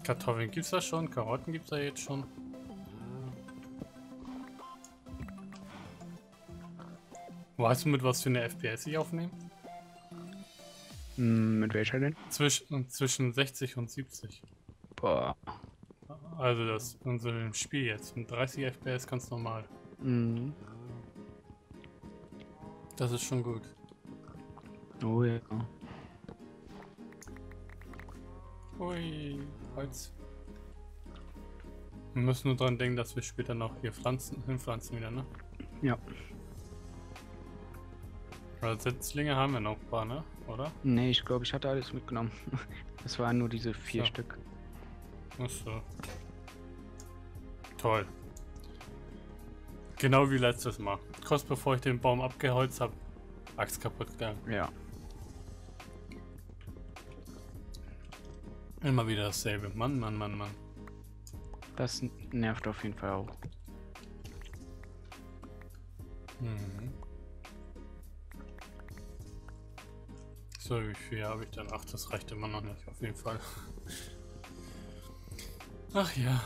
Kartoffeln gibt's da schon, Karotten gibt's da jetzt schon. Weißt du, mit was für eine FPS ich aufnehme? Mit welcher denn? Zwischen 60 und 70. Boah. Also das unser Spiel jetzt. Mit 30 FPS ganz normal. Mhm. Das ist schon gut. Oh ja. Ui, Holz. Wir müssen nur dran denken, dass wir später noch hier hinpflanzen wieder, ne? Ja. Also Setzlinge haben wir noch ein paar, ne? Oder? Nee, ich glaube, ich hatte alles mitgenommen. Das waren nur diese 4 So. Stück. Achso. Toll. Genau wie letztes Mal. Kurz bevor ich den Baum abgeholzt habe, Axt kaputt gegangen. Ja. Immer wieder dasselbe. Mann, Mann, Mann, Mann. Das nervt auf jeden Fall auch. Mhm. So, wie viel habe ich denn? Ach, das reicht immer noch nicht, auf jeden Fall. Ach ja.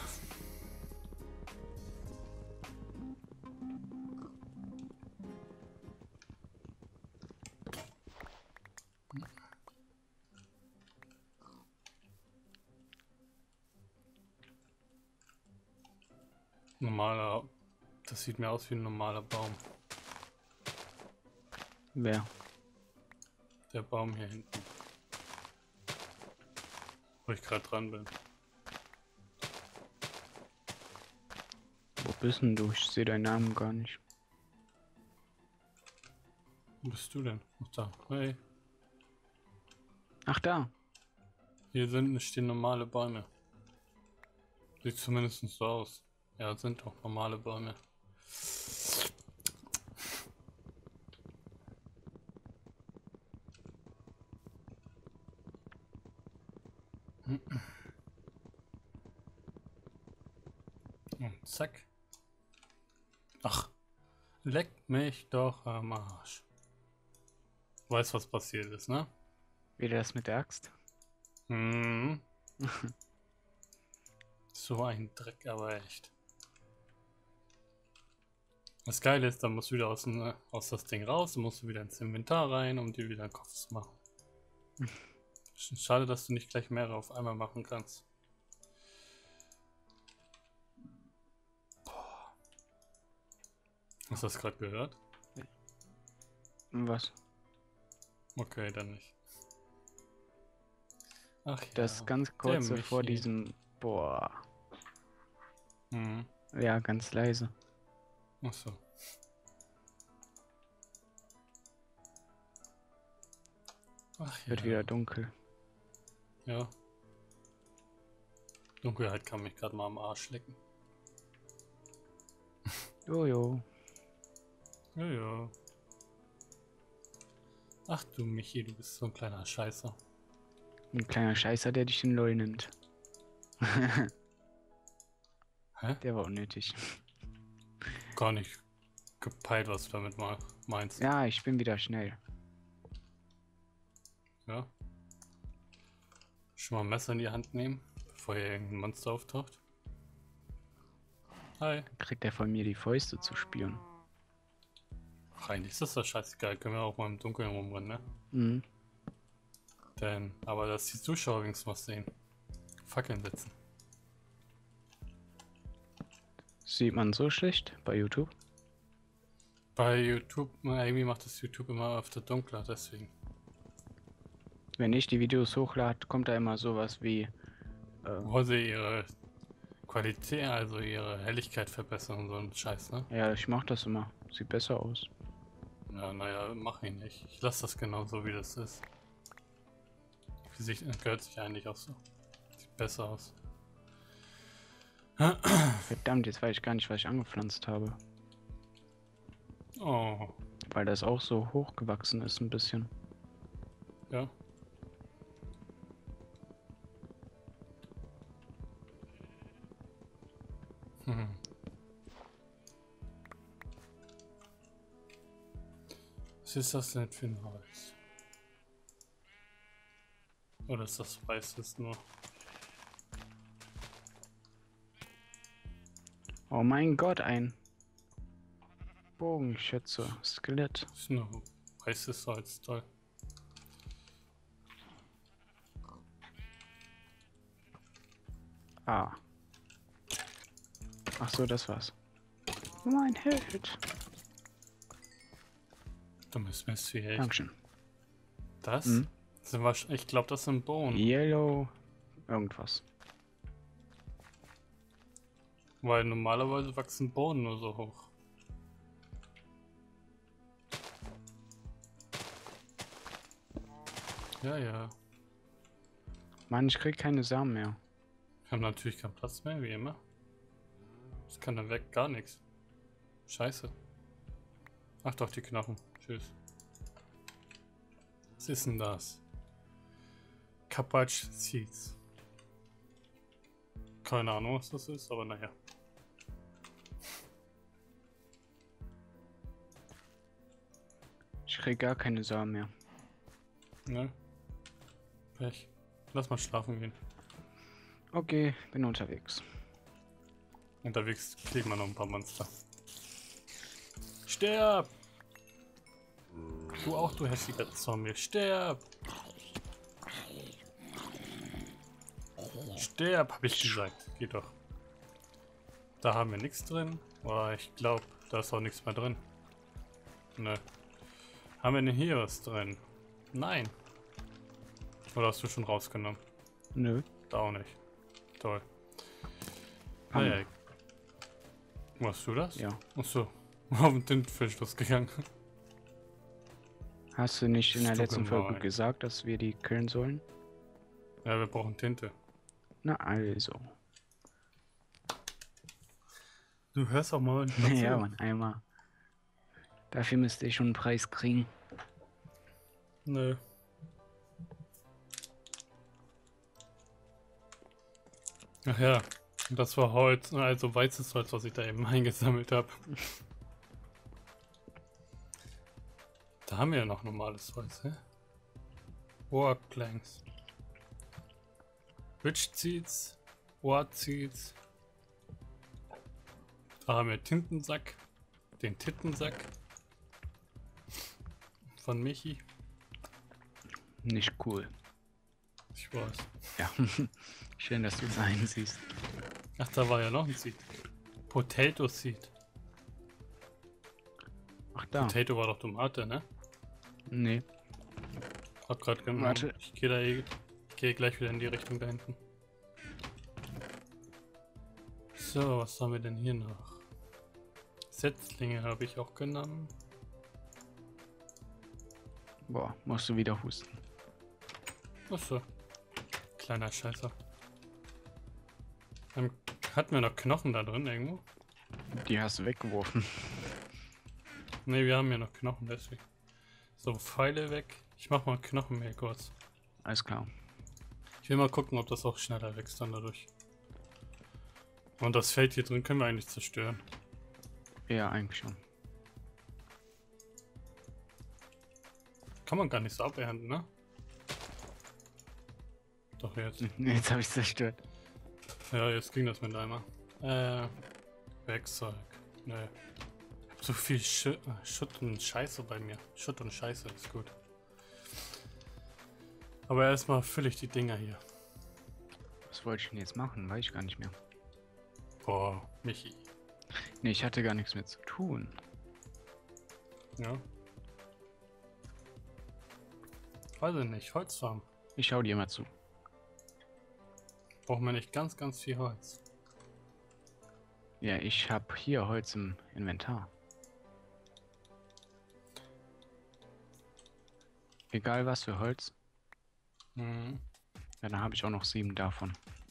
Normaler. Das sieht mir aus wie ein normaler Baum. Wer? Der Baum hier hinten. Wo ich gerade dran bin. Wo bist denn du? Ich sehe deinen Namen gar nicht. Wo bist du denn? Ach da. Hey. Ach da. Hier stehen normale Bäume. Sieht zumindest so aus. Ja, sind doch normale Bäume. Und zack. Ach, leck mich doch am Arsch. Weißt, was passiert ist, ne? Wieder das mit der Axt? Hm. So ein Dreck, aber echt. Das Geile ist, dann musst du wieder aus das Ding raus, dann musst du wieder ins Inventar rein, um dir wieder einen Kopf zu machen. Schade, dass du nicht gleich mehrere auf einmal machen kannst. Boah. Hast du das gerade gehört? Was? Okay, dann nicht. Ach ja. Das ganz kurze vor diesem... Boah. Mhm. Ja, ganz leise. Ach so. Ach ja. Wird wieder dunkel. Ja. Dunkelheit kann mich gerade mal am Arsch lecken. Jojo. Ja. Ach du Michi, du bist so ein kleiner Scheißer. Ein kleiner Scheißer, der dich in LOL nimmt. Hä? Der war unnötig. Gar nicht gepeilt, was du damit mal meinst. Ja, ich bin wieder schnell. Ja. Schon mal ein Messer in die Hand nehmen, bevor hier irgendein Monster auftaucht. Hi. Dann kriegt er von mir die Fäuste zu spüren. Ach, eigentlich ist das doch scheißegal, können wir auch mal im Dunkeln rumrennen, ne? Mhm. Aber dass die Zuschauer wenigstens was sehen. Fackeln setzen. Sieht man so schlecht bei YouTube? Bei YouTube, irgendwie macht das YouTube immer öfter dunkler, deswegen. Wenn ich die Videos hochlade, kommt da immer sowas wie... Wo sie ihre Qualität, also ihre Helligkeit verbessern und so ein Scheiß, ne? Ja, ich mach das immer. Sieht besser aus. Ja, naja, mach ich nicht. Ich lasse das genau so, wie das ist. Gehört sich eigentlich auch so. Sieht besser aus. Verdammt, jetzt weiß ich gar nicht, was ich angepflanzt habe. Oh, Weil das auch so hochgewachsen ist ein bisschen. ja. Was ist das denn für ein Holz? Oder ist das weiß ist nur? Oh mein Gott, ein Bogenschütze, Skelett. Das ist nur weißes Salz, toll. Ah. Ach so, das war's. Mein Held. Dummes Mistvieh, echt. Dankeschön. Das? Mhm. Sind ich glaube, das sind Bohnen. Yellow. Irgendwas. Weil normalerweise wachsen Bohnen nur so hoch. Ja, ja. Mann, ich krieg keine Samen mehr. Wir haben natürlich keinen Platz mehr, wie immer. Das kann dann weg, gar nichts. Scheiße. Ach doch, die Knochen. Tschüss. Was ist denn das? Cabbage Seeds. Keine Ahnung, was das ist, aber naja. Ich krieg gar keine Samen mehr. Ne? Pech. Lass mal schlafen gehen. Okay, bin unterwegs. Unterwegs kriegen wir noch ein paar Monster. Sterb! Du auch, du hässlicher Zombie. Sterb! Sterb, hab ich gesagt. Geht doch. Da haben wir nichts drin. Boah, ich glaube, da ist auch nichts mehr drin. Ne. Haben wir denn hier was drin? Nein. Oder hast du schon rausgenommen? Nö. Da auch nicht. Toll. Hammer. Naja. Warst du das? Ja. Achso. Auf den Tintenfisch losgegangen. Hast du nicht in der Ist doch letzten Folge gemein. gesagt, dass wir die killen sollen? Ja, wir brauchen Tinte. Na also. Du hörst auch mal. Ja, Mann, einmal. Dafür müsste ich schon einen Preis kriegen. Nö. Ach ja, das war Holz, also weißes Holz, was ich da eben eingesammelt habe. Da haben wir ja noch normales Holz, hä? Work Planks. Witch Seeds, Ward Seeds. Da haben wir Tintensack, den Tittensack von Michi. Nicht cool. Ich weiß. Ja. Schön, dass du es einsiehst. Ach, da war ja noch ein Seed. Potato Seed. Ach da. Potato war doch Tomate, ne? Nee. Hab grad genommen. Warte. Ich gehe gleich wieder in die Richtung da hinten. So, was haben wir denn hier noch? Setzlinge habe ich auch genommen. Boah, musst du wieder husten. Achso. Kleiner Scheißer. Hatten wir noch Knochen da drin irgendwo? Die hast du weggeworfen. Ne, wir haben ja noch Knochen, deswegen. So, Pfeile weg. Ich mach mal Knochen mehr kurz. Alles klar. Ich will mal gucken, ob das auch schneller wächst dann dadurch. Und das Feld hier drin können wir eigentlich zerstören. Ja, eigentlich schon. Kann man gar nicht so abernten, ne? Doch jetzt. Jetzt habe ich zerstört. Ja, jetzt ging das mit einmal. Werkzeug. Ne. Ich hab so viel Schutt und Scheiße bei mir. Schutt und Scheiße ist gut. Aber erstmal fülle ich die Dinger hier. Was wollte ich denn jetzt machen? Weiß ich gar nicht mehr. Boah, Michi. Nee, ich hatte gar nichts mehr zu tun. Ja. Weiß ich nicht. Holzfarm. Ich schau dir mal zu. Brauchen wir nicht ganz, ganz viel Holz. Ja, ich habe hier Holz im Inventar. Egal was für Holz. Mhm. Ja, dann habe ich auch noch 7 davon.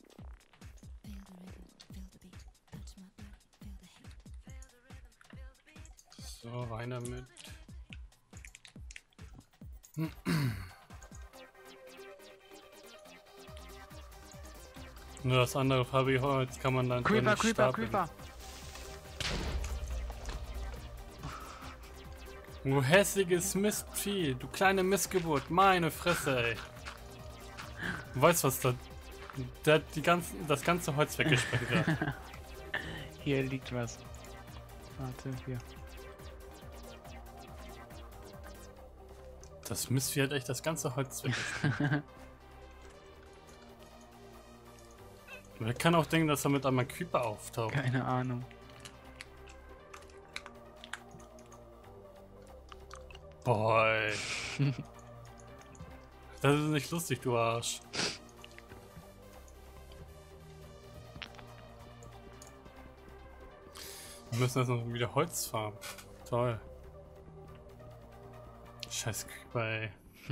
So, rein damit. Nur das andere farbige Holz kann man dann so Creeper, nicht Creeper, stapeln. Creeper! Du hässliches Mistvieh, du kleine Missgeburt, meine Fresse, ey. Du weißt was, das ganze Holz weggesprengt hat. Hier liegt was. Warte, hier. Das Mistvieh hat echt das ganze Holz weg. Wer kann auch denken, dass er mit einmal Creeper auftaucht? Keine Ahnung. Boy. Das ist nicht lustig, du Arsch. Wir müssen jetzt noch wieder Holz farmen. Toll. Scheiß Creeper, ey.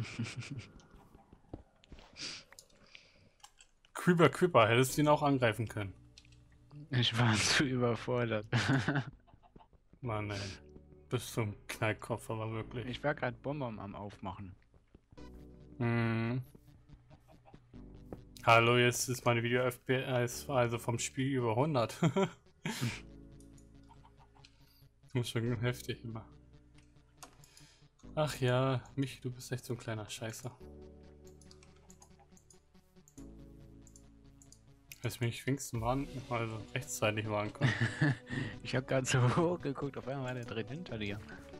Creeper, hättest du ihn auch angreifen können. Ich war zu überfordert. Mann, ey. Bist du ein Knallkopf, aber wirklich. Ich war gerade Bonbon am Aufmachen. Hm. Hallo, jetzt ist meine Video FPS, also vom Spiel über 100. Das ist schon heftig immer. Ach ja, Michi, du bist echt so ein kleiner Scheißer. Hättest mich wenigstens warnen, also rechtzeitig warnen können. Ich habe gerade so hoch geguckt, auf einmal war der drin hinter dir.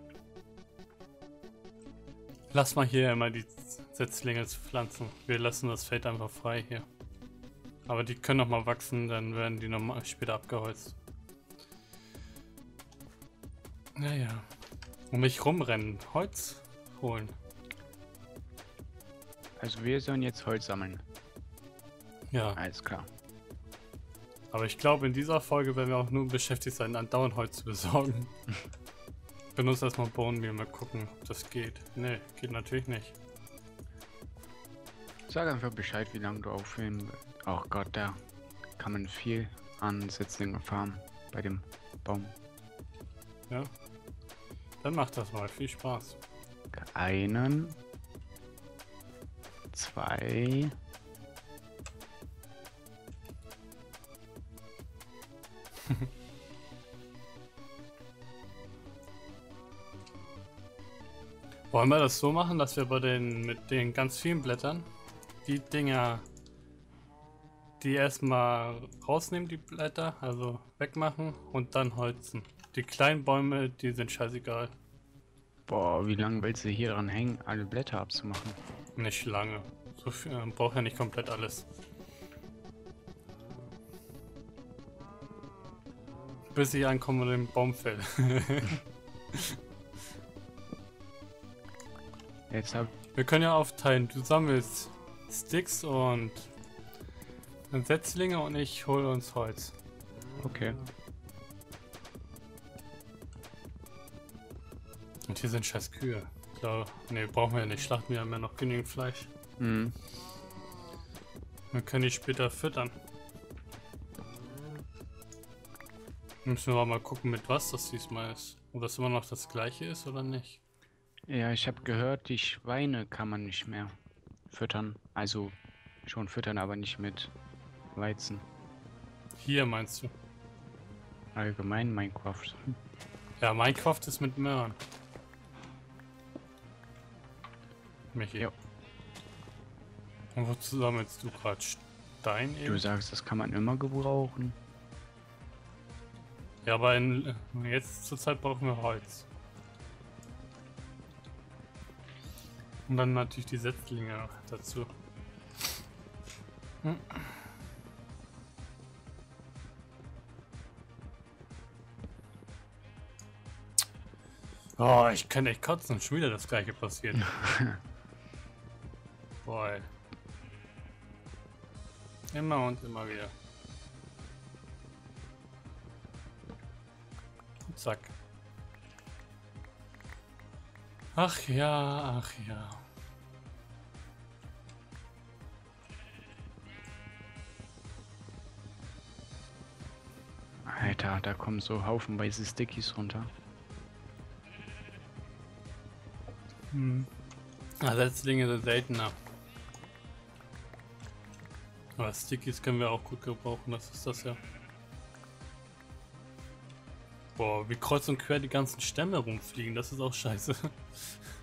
Lass mal hier immer die Setzlinge pflanzen. Wir lassen das Feld einfach frei hier. Aber die können noch mal wachsen, dann werden die nochmal später abgeholzt. Naja. Um mich rumrennen, Holz holen. Also wir sollen jetzt Holz sammeln. Ja. Alles klar. Aber ich glaube, in dieser Folge werden wir auch nur beschäftigt sein, andauernd Holz zu besorgen. Ich benutze erstmal Bohnenmehl, mal gucken, ob das geht. Ne, geht natürlich nicht. Sag einfach Bescheid, wie lange du aufhören willst. Oh Gott, da kann man viel an Setzlingen farmen bei dem Baum. Ja. Dann macht das mal. Viel Spaß. Einen. 2. Wollen wir das so machen, dass wir bei den mit den ganz vielen Blättern die Dinger, die erstmal rausnehmen, die Blätter, also wegmachen und dann holzen. Die kleinen Bäume, die sind scheißegal. Boah, wie lange willst du hier dran hängen, alle Blätter abzumachen? Nicht lange. So viel, braucht ja nicht komplett alles. Bis ich ankomme und den Baum fälle. Jetzt hab Wir können ja aufteilen. Du sammelst Sticks und Setzlinge und ich hole uns Holz. okay. Und hier sind scheiß Kühe. So, ne, brauchen wir ja nicht. Schlachten wir haben ja noch genügend Fleisch. Mhm. Wir können die später füttern. Müssen wir aber mal gucken, mit was das diesmal ist. Ob das immer noch das gleiche ist oder nicht. Ja, ich habe gehört, die Schweine kann man nicht mehr füttern. Also schon füttern, aber nicht mit Weizen. Hier meinst du? Allgemein Minecraft. Ja, Minecraft ist mit Möhren. Michi. Ja. Und wozu sammelst du gerade Stein Du eben? sagst, das kann man immer gebrauchen. Ja, aber jetzt zur Zeit brauchen wir Holz. Und dann natürlich die Setzlinge dazu. Hm. Oh, ich kann echt kotzen, schon wieder das gleiche passiert. Boah. Immer und immer wieder. Und zack. Ach ja, ach ja. Alter, da kommen so haufenweise Stickies runter. Hm. Setzlinge sind seltener. Aber Stickies können wir auch gut gebrauchen, das ist das ja. Boah, wie kreuz und quer die ganzen Stämme rumfliegen, das ist auch scheiße.